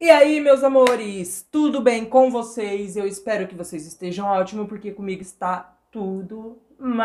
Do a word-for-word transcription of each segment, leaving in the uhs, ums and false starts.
E aí, meus amores, tudo bem com vocês? Eu espero que vocês estejam ótimos, porque comigo está tudo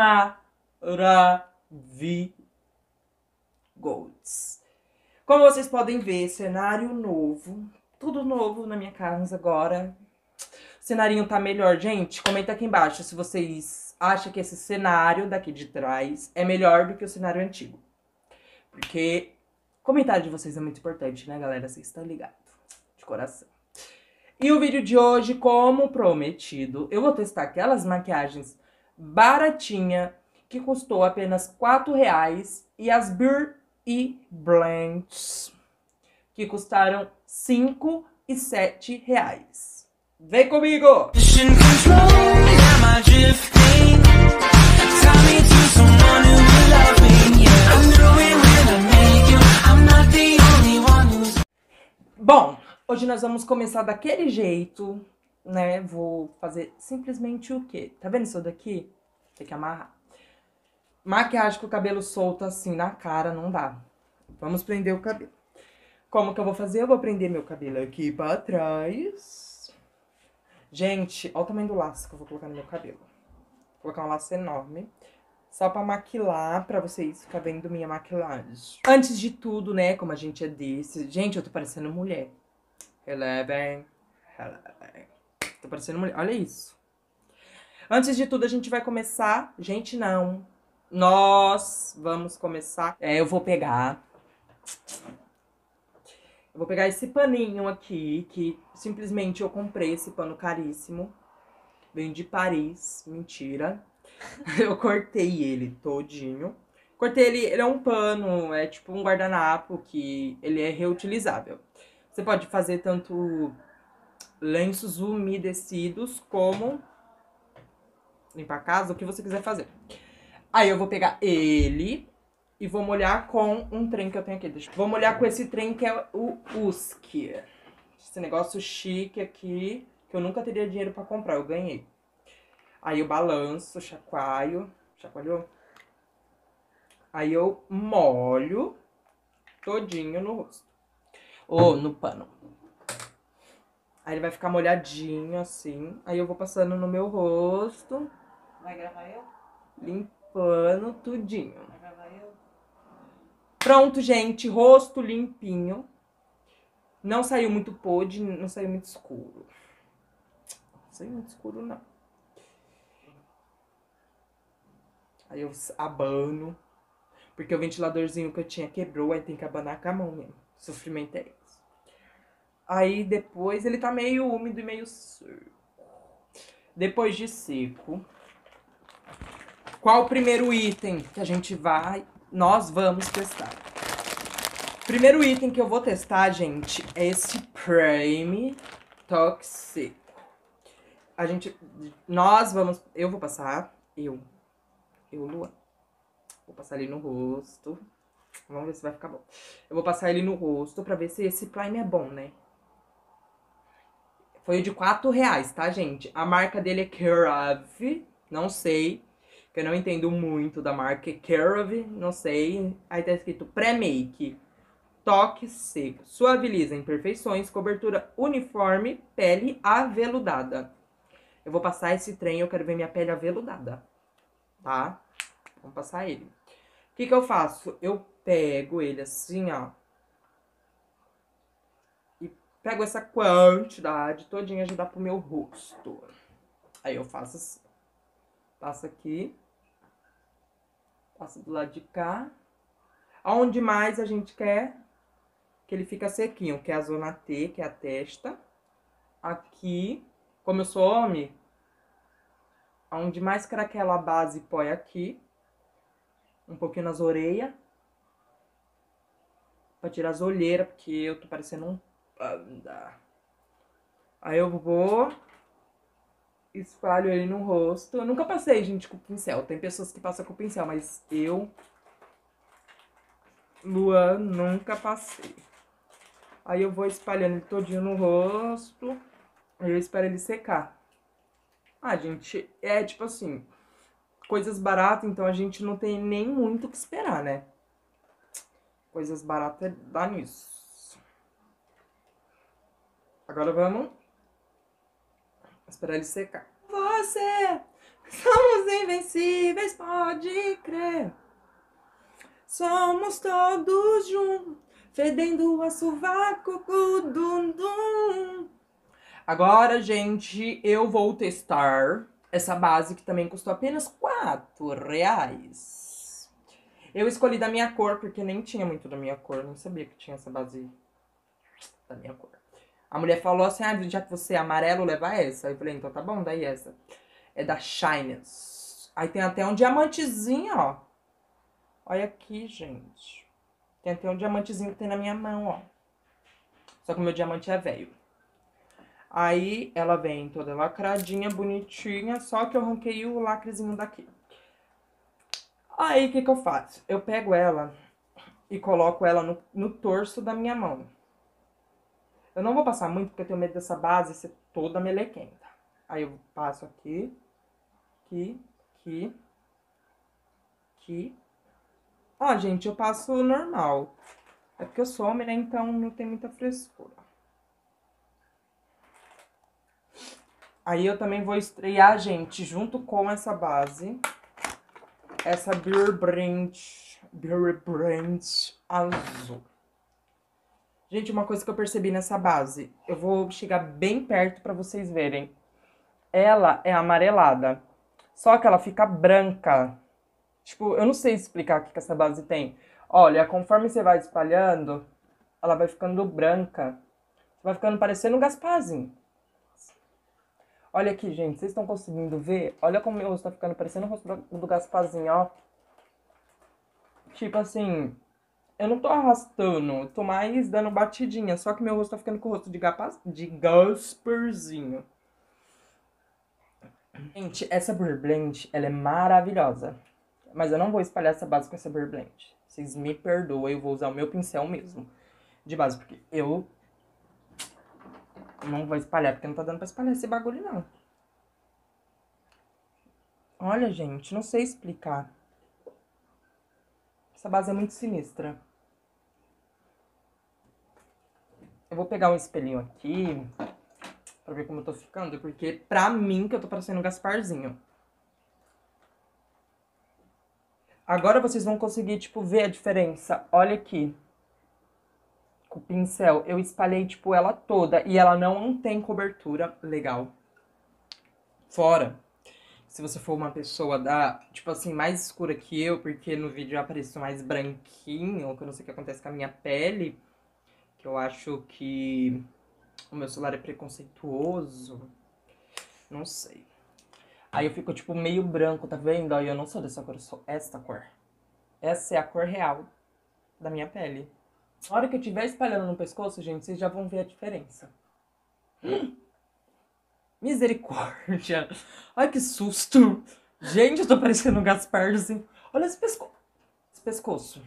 maravilhoso. Como vocês podem ver, cenário novo, tudo novo na minha casa agora. O cenarinho tá melhor, gente? Comenta aqui embaixo se vocês acham que esse cenário daqui de trás é melhor do que o cenário antigo. Porque o comentário de vocês é muito importante, né, galera? Vocês estão ligados. Coração. E o vídeo de hoje, como prometido, eu vou testar aquelas maquiagens baratinha que custou apenas quatro reais e as Beauty and Blends que custaram cinco e sete reais. Vem comigo! Bom, hoje nós vamos começar daquele jeito, né? Vou fazer simplesmente o quê? Tá vendo isso daqui? Tem que amarrar. Maquiagem com o cabelo solto assim na cara não dá. Vamos prender o cabelo. Como que eu vou fazer? Eu vou prender meu cabelo aqui pra trás. Gente, olha o tamanho do laço que eu vou colocar no meu cabelo. Vou colocar um laço enorme. Só pra maquilar, pra vocês ficarem vendo minha maquilagem. Antes de tudo, né, como a gente é desse... Gente, eu tô parecendo mulher. Eleven. Eleven. Tô parecendo mulher. Olha isso. Antes de tudo, a gente vai começar... Gente, não. Nós vamos começar... É, eu vou pegar... Eu vou pegar esse paninho aqui, que simplesmente eu comprei esse pano caríssimo. Vem de Paris. Mentira. Eu cortei ele todinho. Cortei ele, ele é um pano, é tipo um guardanapo que ele é reutilizável. Você pode fazer tanto lenços umedecidos como limpar a casa, o que você quiser fazer. Aí eu vou pegar ele e vou molhar com um trem que eu tenho aqui. Deixa eu... Vou molhar com esse trem que é o Husky. Esse negócio chique aqui, que eu nunca teria dinheiro pra comprar, eu ganhei. Aí eu balanço, chacoalho, chacoalhou? Aí eu molho todinho no rosto. Ou no pano. Aí ele vai ficar molhadinho assim. Aí eu vou passando no meu rosto. Vai gravar eu? Limpando tudinho. Vai gravar eu? Pronto, gente. Rosto limpinho. Não saiu muito podre, não saiu muito escuro. Não saiu muito escuro, não. Aí eu abano. Porque o ventiladorzinho que eu tinha quebrou, aí tem que abanar com a mão mesmo. O sofrimento é esse. Aí depois ele tá meio úmido e meio seco. Depois de seco, qual o primeiro item que a gente vai... Nós vamos testar? Primeiro item que eu vou testar, gente, é esse Prime Toque Seco. A gente... Nós vamos... Eu vou passar... Eu... Eu, Luan. Vou passar ele no rosto. Vamos ver se vai ficar bom. Eu vou passar ele no rosto pra ver se esse Prime é bom, né? Foi o de quatro reais, tá, gente? A marca dele é Kerave. Não sei. Que eu não entendo muito da marca. Kerave, não sei. Aí tá escrito pré-make. Toque seco. Suaviza imperfeições. Cobertura uniforme. Pele aveludada. Eu vou passar esse trem. Eu quero ver minha pele aveludada. Tá? Vamos passar ele. O que que eu faço? Eu pego ele assim, ó. E pego essa quantidade todinha de dar pro meu rosto. Aí eu faço assim. Passo aqui. Passo do lado de cá. Aonde mais a gente quer que ele fica sequinho, que é a zona T, que é a testa. Aqui, como eu sou homem, aonde mais craquela a base, põe aqui. Um pouquinho nas orelhas. Pra tirar as olheiras, porque eu tô parecendo um panda. Aí eu vou... Espalho ele no rosto. Eu nunca passei, gente, com pincel. Tem pessoas que passam com pincel, mas eu... Luan, nunca passei. Aí eu vou espalhando ele todinho no rosto. Aí eu espero ele secar. Ah, gente, é tipo assim... Coisas baratas, então a gente não tem nem muito o que esperar, né? Coisas baratas dá nisso. Agora vamos esperar ele secar. Você, somos invencíveis, pode crer. Somos todos juntos, fedendo a sovaco, dum dum. Agora, gente, eu vou testar essa base que também custou apenas quatro reais. Eu escolhi da minha cor, porque nem tinha muito da minha cor. Não sabia que tinha essa base da minha cor. A mulher falou assim, ah, já que você é amarelo, leva essa. Eu falei, então tá bom, daí essa. É da Shines. Aí tem até um diamantezinho, ó. Olha aqui, gente. Tem até um diamantezinho que tem na minha mão, ó. Só que o meu diamante é velho. Aí ela vem toda lacradinha, bonitinha, só que eu arranquei o lacrezinho daqui. Aí o que que eu faço? Eu pego ela e coloco ela no, no torso da minha mão. Eu não vou passar muito porque eu tenho medo dessa base ser toda melequenta. Aí eu passo aqui, aqui, aqui, aqui. Ó, gente, eu passo normal. É porque eu sou homem, né? Então não tem muita frescura. Aí eu também vou estrear, gente, junto com essa base, essa Beer Brand, Beer Brand azul. Gente, uma coisa que eu percebi nessa base, eu vou chegar bem perto pra vocês verem. Ela é amarelada, só que ela fica branca. Tipo, eu não sei explicar o que que essa base tem. Olha, conforme você vai espalhando, ela vai ficando branca. Vai ficando parecendo um Gasparzinho. Olha aqui, gente, vocês estão conseguindo ver? Olha como meu rosto tá ficando parecendo o rosto do Gasparzinho, ó. Tipo assim, eu não tô arrastando, eu tô mais dando batidinha. Só que meu rosto tá ficando com o rosto de, Gapa, de Gasparzinho. Gente, essa Beer Blend, ela é maravilhosa. Mas eu não vou espalhar essa base com essa Beer Blend. Vocês me perdoem, eu vou usar o meu pincel mesmo de base, porque eu não vou espalhar, porque não tá dando pra espalhar esse bagulho, não. Olha, gente, não sei explicar. Essa base é muito sinistra. Eu vou pegar um espelhinho aqui pra ver como eu tô ficando, porque pra mim que eu tô parecendo um Gasparzinho. Agora vocês vão conseguir, tipo, ver a diferença. Olha aqui. Com o pincel, eu espalhei, tipo, ela toda. E ela não tem cobertura legal. Fora. Se você for uma pessoa da, tipo assim, mais escura que eu, porque no vídeo eu apareço mais branquinho, que eu não sei o que acontece com a minha pele, que eu acho que o meu celular é preconceituoso, não sei. Aí eu fico, tipo, meio branco, tá vendo? Aí eu não sou dessa cor, eu sou esta cor. Essa é a cor real da minha pele. Na hora que eu estiver espalhando no pescoço, gente, vocês já vão ver a diferença. Hum. Misericórdia. Ai, que susto. Gente, eu tô parecendo um Gasparzinho. Olha esse pescoço. Esse pescoço.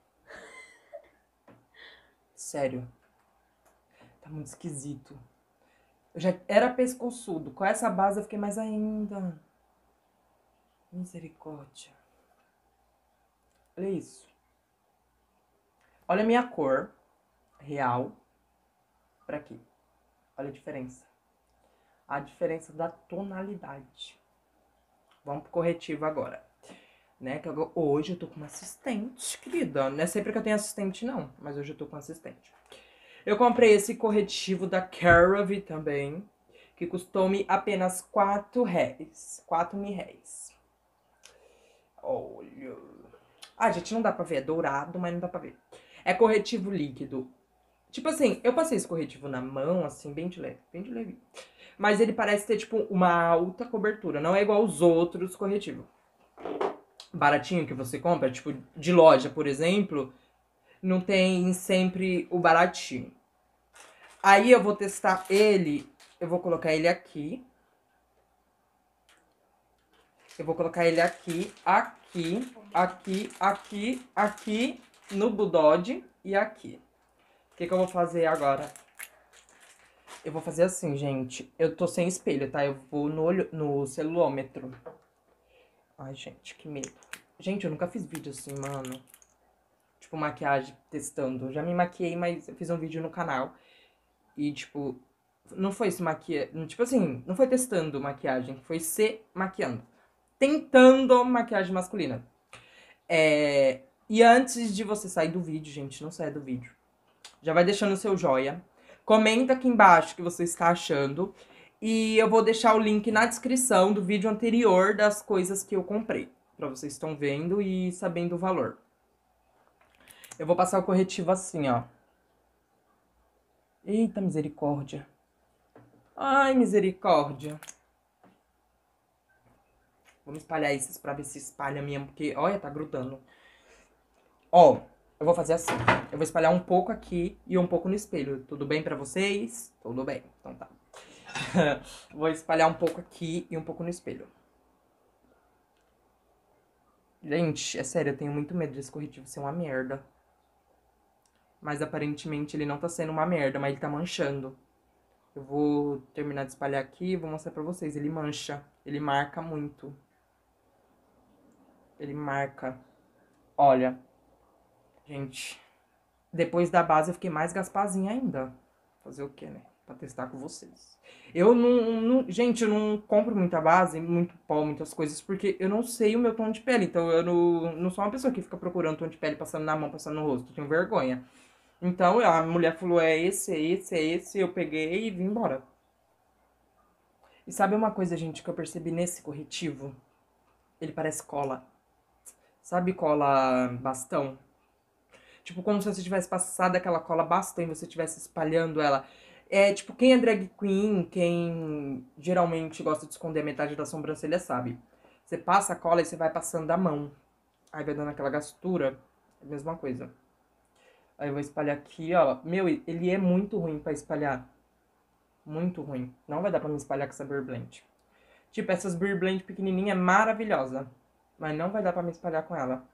Sério. Tá muito esquisito. Eu já era pescoçudo. Com essa base eu fiquei mais ainda. Misericórdia. Olha isso. Olha a minha cor real pra aqui. Olha a diferença. A diferença da tonalidade. Vamos pro corretivo agora. Né? Que eu, hoje eu tô com uma assistente, querida. Não é sempre que eu tenho assistente, não. Mas hoje eu tô com assistente. Eu comprei esse corretivo da CeraVe também. Que custou-me apenas quatro reais. quatro mil reais. Olha. Ah, gente, não dá pra ver. É dourado, mas não dá pra ver. É corretivo líquido. Tipo assim, eu passei esse corretivo na mão, assim, bem de leve. Bem de leve. Mas ele parece ter, tipo, uma alta cobertura. Não é igual os outros corretivos. Baratinho que você compra, tipo, de loja, por exemplo, não tem sempre o baratinho. Aí eu vou testar ele, eu vou colocar ele aqui. Eu vou colocar ele aqui, aqui, aqui, aqui, aqui, no Budode e aqui. O que que eu vou fazer agora? Eu vou fazer assim, gente. Eu tô sem espelho, tá? Eu vou no, olho, no celulômetro. Ai, gente, que medo. Gente, eu nunca fiz vídeo assim, mano. Tipo, maquiagem testando. Eu já me maquiei, mas eu fiz um vídeo no canal. E, tipo, Não foi se maquiando, tipo assim, não foi testando maquiagem, foi se maquiando. Tentando maquiagem masculina. É... E antes de você sair do vídeo, gente, não saia do vídeo. Já vai deixando o seu joia. Comenta aqui embaixo o que você está achando. E eu vou deixar o link na descrição do vídeo anterior das coisas que eu comprei. Pra vocês estão vendo e sabendo o valor. Eu vou passar o corretivo assim, ó. Eita, misericórdia. Ai, misericórdia. Vamos espalhar esses pra ver se espalha mesmo, porque, olha, tá grudando. Ó, eu vou fazer assim. Eu vou espalhar um pouco aqui e um pouco no espelho. Tudo bem pra vocês? Tudo bem, então tá. Vou espalhar um pouco aqui e um pouco no espelho. Gente, é sério, eu tenho muito medo desse corretivo ser uma merda. Mas aparentemente ele não tá sendo uma merda, mas ele tá manchando. Eu vou terminar de espalhar aqui e vou mostrar pra vocês. Ele mancha, ele marca muito. Ele marca. Olha, gente, depois da base eu fiquei mais gaspazinha ainda. Fazer o quê, né? Pra testar com vocês. Eu não, não... Gente, eu não compro muita base, muito pó, muitas coisas, porque eu não sei o meu tom de pele. Então eu não, não sou uma pessoa que fica procurando tom de pele, passando na mão, passando no rosto. Eu tenho vergonha. Então a mulher falou, é esse, é esse, é esse. Eu peguei e vim embora. E sabe uma coisa, gente, que eu percebi nesse corretivo? Ele parece cola. Sabe cola bastão? Tipo, como se você tivesse passado aquela cola bastão e você estivesse espalhando ela. É, tipo, quem é drag queen, quem geralmente gosta de esconder a metade da sobrancelha, sabe? Você passa a cola e você vai passando a mão. Aí vai dando aquela gastura. É a mesma coisa. Aí eu vou espalhar aqui, ó. Meu, ele é muito ruim pra espalhar. Muito ruim. Não vai dar pra me espalhar com essa Beer Blend. Tipo, essas Beer Blend pequenininha é maravilhosa. Mas não vai dar pra me espalhar com ela.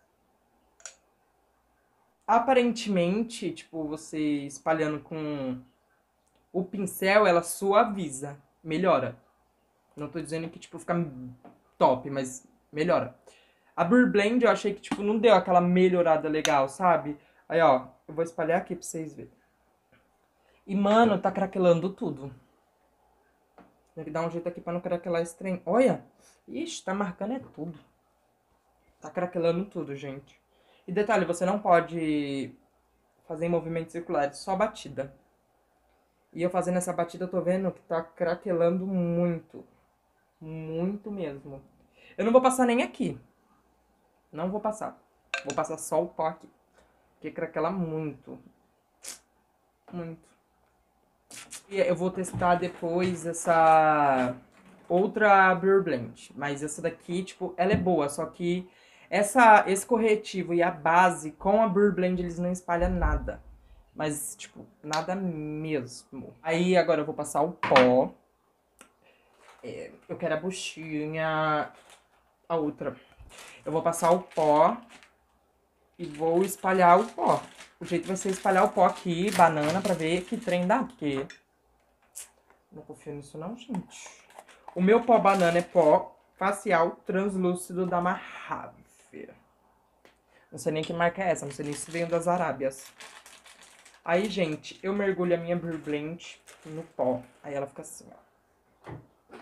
Aparentemente, tipo, você espalhando com o pincel, ela suaviza, melhora. Não tô dizendo que, tipo, fica top, mas melhora. A Beer Blend eu achei que, tipo, não deu aquela melhorada legal, sabe? Aí, ó, eu vou espalhar aqui pra vocês verem. E, mano, tá craquelando tudo. Tem que dar um jeito aqui pra não craquelar esse trem. Olha! Ixi, tá marcando é tudo. Tá craquelando tudo, gente. E detalhe, você não pode fazer em movimentos circulares, só batida. E eu fazendo essa batida, eu tô vendo que tá craquelando muito. Muito mesmo. Eu não vou passar nem aqui. Não vou passar. Vou passar só o pó aqui. Porque craquela muito. Muito. E eu vou testar depois essa outra Beer Blend. Mas essa daqui, tipo, ela é boa. Só que essa, esse corretivo e a base com a Beer Blend, eles não espalham nada. Mas, tipo, nada mesmo. Aí, agora eu vou passar o pó. É, eu quero a buchinha. A outra. Eu vou passar o pó. E vou espalhar o pó. O jeito vai ser espalhar o pó aqui, banana, pra ver que trem dá. Porque não confio nisso não, gente. O meu pó banana é pó facial translúcido da Mahave. Não sei nem que marca é essa. Não sei nem se veio das Arábias. Aí, gente, eu mergulho a minha Beer Blend no pó. Aí ela fica assim, ó.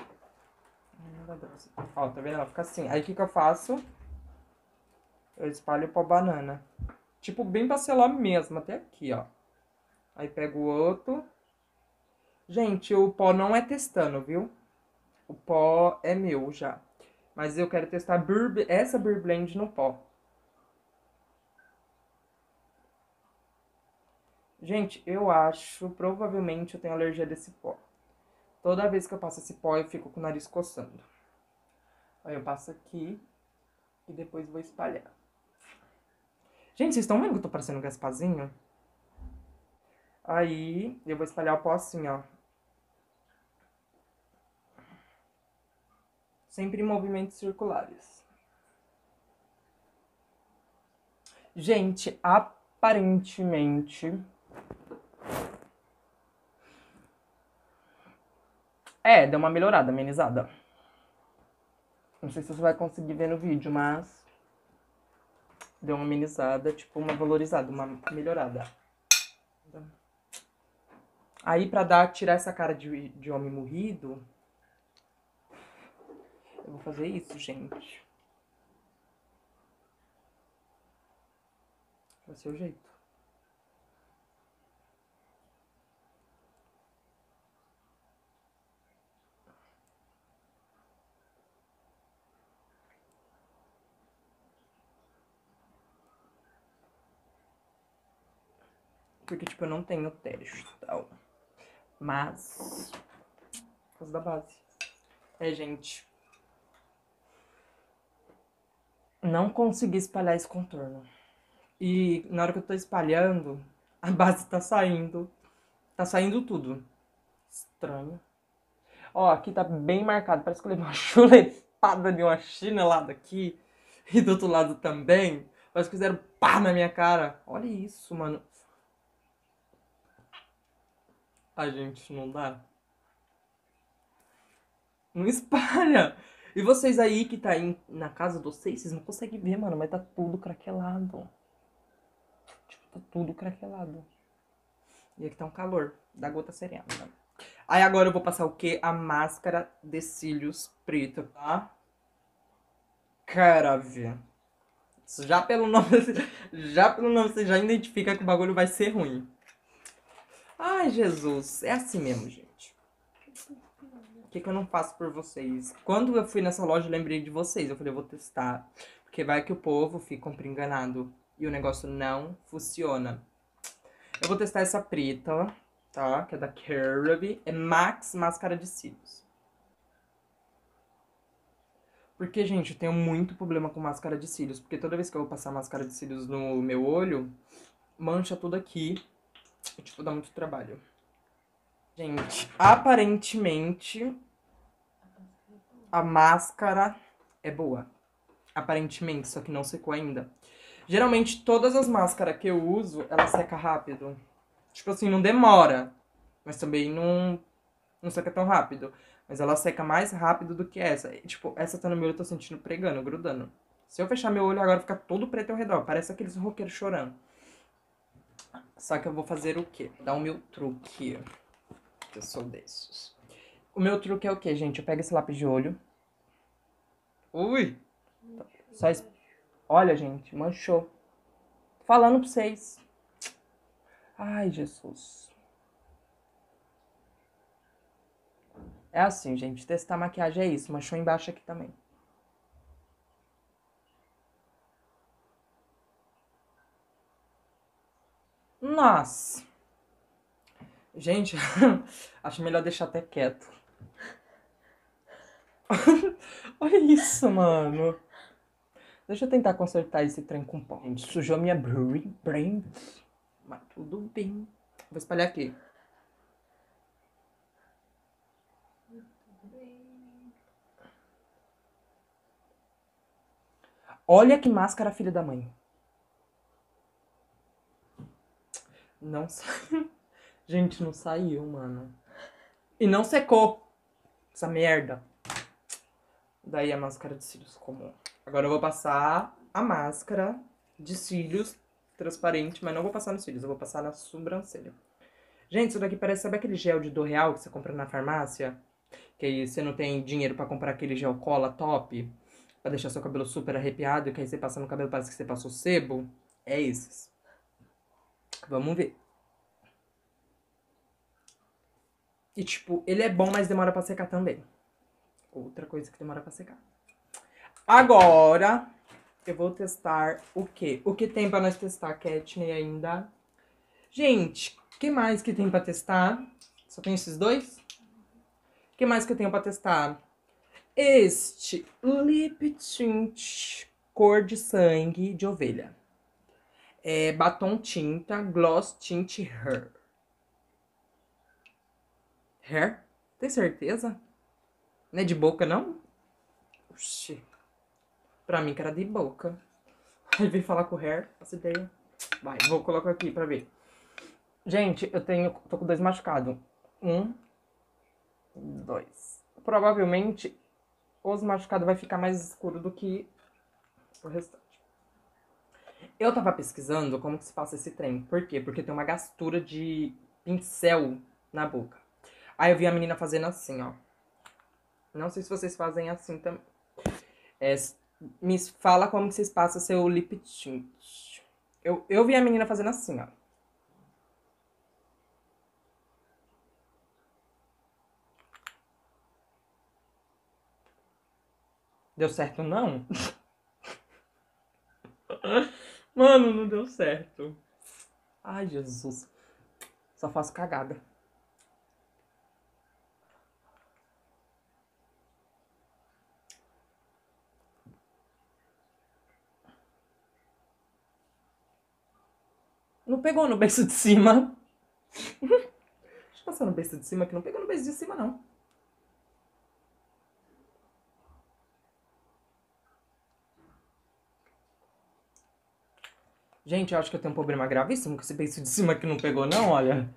Ó, tá vendo? Ela fica assim. Aí, o que que eu faço? Eu espalho o pó banana. Tipo, bem pra selar mesmo, até aqui, ó. Aí, pego o outro. Gente, o pó não é testando, viu? O pó é meu já. Mas eu quero testar Beer, essa Beer Blend no pó. Gente, eu acho, provavelmente eu tenho alergia desse pó. Toda vez que eu passo esse pó, eu fico com o nariz coçando. Aí eu passo aqui e depois vou espalhar. Gente, vocês estão vendo que eu tô parecendo um Gaspazinho? Aí eu vou espalhar o pó assim, ó. Sempre em movimentos circulares. Gente, aparentemente... É, deu uma melhorada, amenizada. Não sei se você vai conseguir ver no vídeo, mas... Deu uma amenizada, tipo uma valorizada, uma melhorada. Aí, pra dar, tirar essa cara de, de homem morrido, eu vou fazer isso, gente. Vai ser o jeito. Porque, tipo, eu não tenho teste e tal. Mas... por causa da base. É, gente. Não consegui espalhar esse contorno. E na hora que eu tô espalhando, a base tá saindo. Tá saindo tudo. Estranho. Ó, aqui tá bem marcado. Parece que eu levei uma chulepada de uma chinelada aqui. E do outro lado também. Parece que fizeram pá na minha cara. Olha isso, mano. Ai, gente, não dá. Não espalha. E vocês aí que tá aí na casa de vocês, vocês não conseguem ver, mano. Mas tá tudo craquelado. Tipo, tá tudo craquelado. E aqui tá um calor da gota serena. Aí agora eu vou passar o quê? A máscara de cílios preta, tá? Carave. Já pelo nome, já pelo nome você já identifica que o bagulho vai ser ruim. Ai, Jesus. É assim mesmo, gente. O que, que eu não faço por vocês? Quando eu fui nessa loja, eu lembrei de vocês. Eu falei, eu vou testar. Porque vai que o povo fica compra enganado. E o negócio não funciona. Eu vou testar essa preta, tá? Que é da CeraVe. É Max Máscara de Cílios. Porque, gente, eu tenho muito problema com máscara de cílios. Porque toda vez que eu vou passar máscara de cílios no meu olho, mancha tudo aqui. E, tipo, dá muito trabalho. Gente, aparentemente, a máscara é boa. Aparentemente, só que não secou ainda. Geralmente, todas as máscaras que eu uso, ela seca rápido. Tipo assim, não demora. Mas também não, não seca tão rápido. Mas ela seca mais rápido do que essa. E, tipo, essa tá no meu olho, eu tô sentindo pregando, grudando. Se eu fechar meu olho agora, fica todo preto ao redor. Parece aqueles roqueiros chorando. Só que eu vou fazer o quê? Dar o meu truque. Eu sou desses. O meu truque é o quê, gente? Eu pego esse lápis de olho. Ui! Só es... Olha, gente, manchou. Falando pra vocês. Ai, Jesus. É assim, gente. Testar maquiagem é isso. Manchou embaixo aqui também. Nossa. Gente, acho melhor deixar até quieto. Olha isso, mano. Deixa eu tentar consertar esse trem com pó. Gente, sujou minha brain, brain. Mas tudo bem. Vou espalhar aqui. Olha que máscara, filha da mãe. Não saiu. Gente, não saiu, mano. E não secou. Essa merda. Daí a máscara de cílios comum. Agora eu vou passar a máscara de cílios transparente, mas não vou passar nos cílios, eu vou passar na sobrancelha. Gente, isso daqui parece, sabe aquele gel de L'Oréal que você compra na farmácia? Que aí você não tem dinheiro pra comprar aquele gel cola top, pra deixar seu cabelo super arrepiado, e que aí você passa no cabelo, parece que você passou sebo. É esses. Vamos ver. E tipo, ele é bom, mas demora pra secar também. Outra coisa que demora pra secar. Agora, eu vou testar o quê? O que tem pra nós testar, Katney, ainda? Gente, o que mais que tem pra testar? Só tem esses dois? O que mais que eu tenho pra testar? Este Lip Tint cor de sangue de ovelha. É batom tinta Gloss Tint Hair. Hair? Tem certeza? Não é de boca, não? Oxi. Pra mim que era de boca. Aí veio falar com o hair, essa ideia. Vai, vou colocar aqui pra ver. Gente, eu tenho. Tô com dois machucados. Um. Dois. Provavelmente os machucados vai ficar mais escuro do que o restante. Eu tava pesquisando como que se passa esse trem. Por quê? Porque tem uma gastura de pincel na boca. Aí eu vi a menina fazendo assim, ó. Não sei se vocês fazem assim também. É, me fala como que vocês passam seu lip tint. Eu, eu vi a menina fazendo assim, ó. Deu certo, não? Mano, não deu certo. Ai, Jesus. Só faço cagada. Não pegou no beiço de cima. Deixa eu passar no beiço de cima, que não pegou no beiço de cima, não. Gente, eu acho que eu tenho um problema gravíssimo com esse beiço de cima que não pegou, não, olha.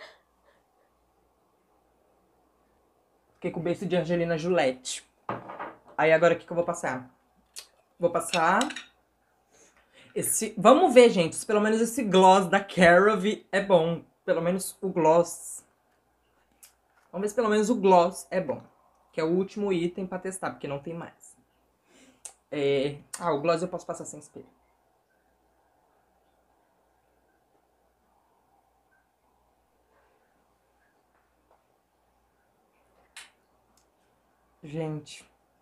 Fiquei com o beiço de Angelina Jolie. Aí agora o que, que eu vou passar? Vou passar esse... Vamos ver, gente, se pelo menos esse gloss da CeraVe é bom. Pelo menos o gloss. Vamos ver se pelo menos o gloss é bom. Que é o último item pra testar, porque não tem mais. É... Ah, o gloss eu posso passar sem espelho. Gente.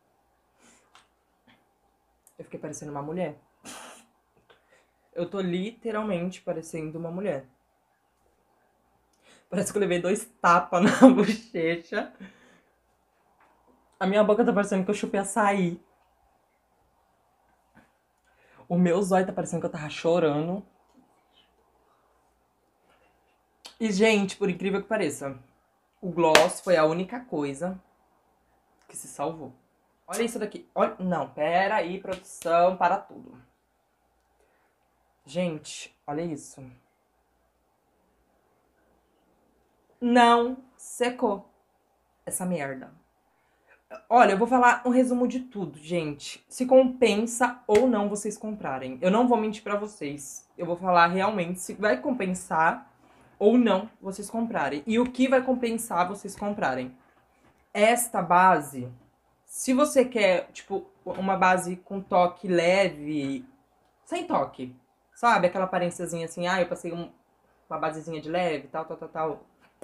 Eu fiquei parecendo uma mulher. Eu tô literalmente parecendo uma mulher. Parece que eu levei dois tapas na bochecha. A minha boca tá parecendo que eu chupei açaí. O meu zóio tá parecendo que eu tava chorando. E, gente, por incrível que pareça, o gloss foi a única coisa que se salvou. Olha isso daqui. Olha... Não, pera aí, produção, para tudo. Gente, olha isso. Não secou essa merda. Olha, eu vou falar um resumo de tudo, gente. Se compensa ou não vocês comprarem. Eu não vou mentir pra vocês. Eu vou falar realmente se vai compensar ou não vocês comprarem. E o que vai compensar vocês comprarem. Esta base, se você quer, tipo, uma base com toque leve, sem toque, sabe? Aquela aparênciazinha assim, ah, eu passei um, uma basezinha de leve, tal, tal, tal, tal.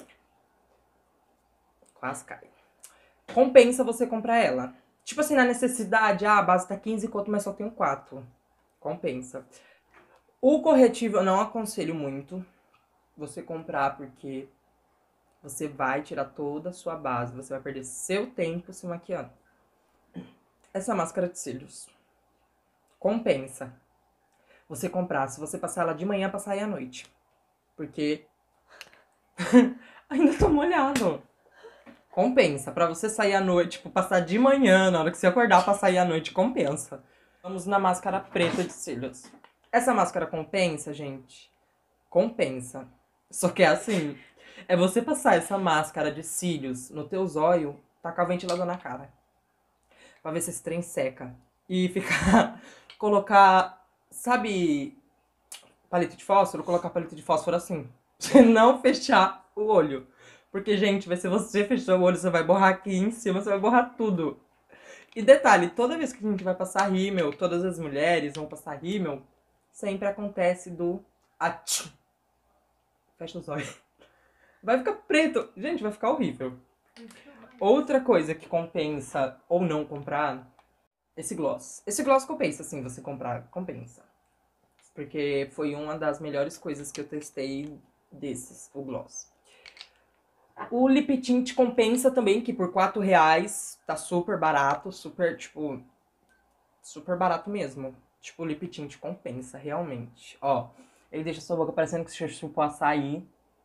Quase cai. Compensa você comprar ela. Tipo assim, na necessidade, ah, a base tá quinze conto, mas só tenho quatro. Compensa. O corretivo eu não aconselho muito você comprar, porque você vai tirar toda a sua base, você vai perder seu tempo se maquiando. Essa máscara de cílios compensa você comprar, se você passar ela de manhã pra sair à noite. Porque ainda tô molhado. Compensa. Pra você sair à noite, tipo, passar de manhã, na hora que você acordar pra sair à noite, compensa. Vamos na máscara preta de cílios. Essa máscara compensa, gente? Compensa. Só que é assim, é você passar essa máscara de cílios no teu zóio, tacar o ventilador na cara. Pra ver se esse trem seca. E ficar... colocar... Sabe... palito de fósforo? Colocar palito de fósforo assim. Você não fechar o olho. Porque, gente, vai ser você fechar o olho, você vai borrar aqui em cima, você vai borrar tudo. E detalhe, toda vez que a gente vai passar rímel, todas as mulheres vão passar rímel, sempre acontece do... Atchum. Fecha os olhos. Vai ficar preto. Gente, vai ficar horrível. Outra coisa que compensa ou não comprar, esse gloss. Esse gloss compensa, sim, você comprar. Compensa. Porque foi uma das melhores coisas que eu testei desses, o gloss. O lip tint compensa também, que por quatro reais tá super barato, super, tipo, super barato mesmo. Tipo, o lip tint compensa, realmente. Ó, ele deixa sua boca parecendo que você chupou açaí.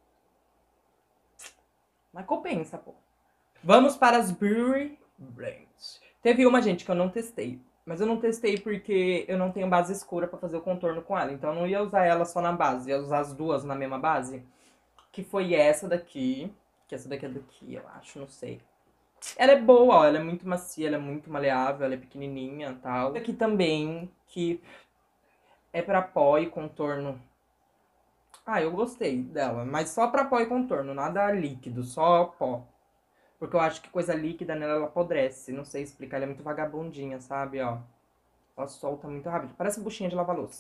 Mas compensa, pô. Vamos para as Beauty Brands. Teve uma, gente, que eu não testei. Mas eu não testei porque eu não tenho base escura pra fazer o contorno com ela. Então eu não ia usar ela só na base, ia usar as duas na mesma base. Que foi essa daqui. Que essa daqui é daqui, eu acho, não sei. Ela é boa, ó, ela é muito macia, ela é muito maleável, ela é pequenininha e tal. Aqui também, que é pra pó e contorno Ah, eu gostei dela, mas só pra pó e contorno, nada líquido, só pó. Porque eu acho que coisa líquida nela, ela apodrece. Não sei explicar, ela é muito vagabundinha, sabe, ó. Ela solta muito rápido, parece buchinha de lavar louça.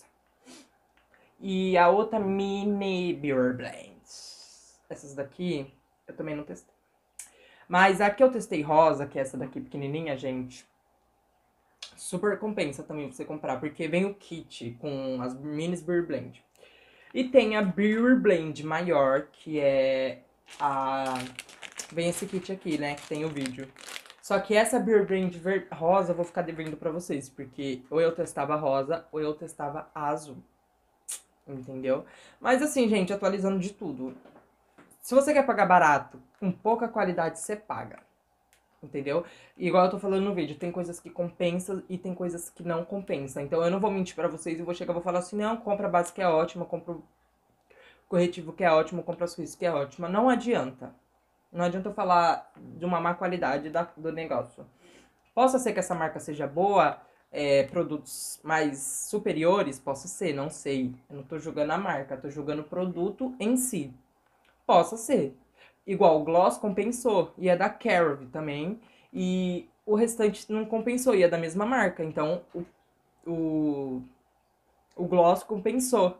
E a outra Mini Beer Blend. Essas daqui, eu também não testei. Mas a que eu testei rosa, que é essa daqui pequenininha, gente, super compensa também você comprar, porque vem o kit com as Minis Beer Blend. E tem a Beer Blend maior, que é a... Vem esse kit aqui, né, que tem o vídeo. Só que essa Beer Blend ver... rosa eu vou ficar devendo pra vocês, porque ou eu testava rosa, ou eu testava azul. Entendeu? Mas assim, gente, atualizando de tudo. Se você quer pagar barato, com pouca qualidade, você paga. Entendeu? E igual eu tô falando no vídeo, tem coisas que compensam e tem coisas que não compensam. Então eu não vou mentir pra vocês e vou chegar e vou falar assim, não, compra a base que é ótima, compra o corretivo que é ótimo, compra as coisas que é ótima. Não adianta. Não adianta eu falar de uma má qualidade da, do negócio. Possa ser que essa marca seja boa, é, produtos mais superiores, possa ser, não sei. Eu não tô julgando a marca, tô julgando o produto em si. Possa ser. Igual o Gloss compensou, e é da Carob também. E o restante não compensou, e é da mesma marca. Então, o, o, o Gloss compensou.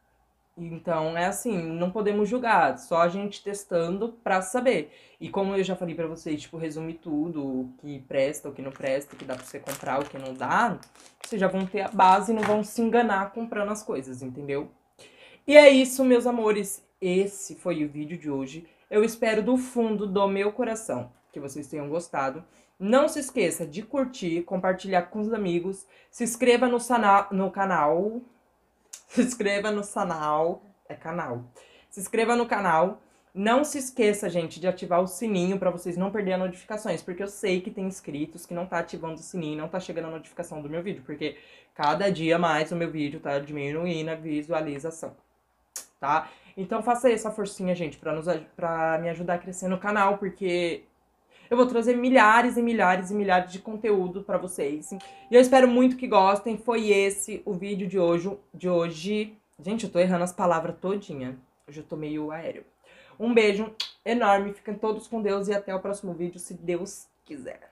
Então, é assim, não podemos julgar, só a gente testando pra saber. E como eu já falei pra vocês, tipo, resumir tudo, o que presta, o que não presta, o que dá pra você comprar, o que não dá, vocês já vão ter a base e não vão se enganar comprando as coisas, entendeu? E é isso, meus amores, esse foi o vídeo de hoje. Eu espero do fundo do meu coração que vocês tenham gostado. Não se esqueça de curtir, compartilhar com os amigos, se inscreva no, sana no canal... Se inscreva no canal. É canal. Se inscreva no canal. Não se esqueça, gente, de ativar o sininho pra vocês não perderem as notificações. Porque eu sei que tem inscritos que não tá ativando o sininho, não tá chegando a notificação do meu vídeo. Porque cada dia mais o meu vídeo tá diminuindo a visualização. Tá? Então faça essa forcinha, gente, pra, nos, pra me ajudar a crescer no canal. Porque eu vou trazer milhares e milhares e milhares de conteúdo pra vocês. E eu espero muito que gostem. Foi esse o vídeo de hoje. De hoje. Gente, eu tô errando as palavras todinha. Hoje eu tô meio aéreo. Um beijo enorme. Fiquem todos com Deus e até o próximo vídeo, se Deus quiser.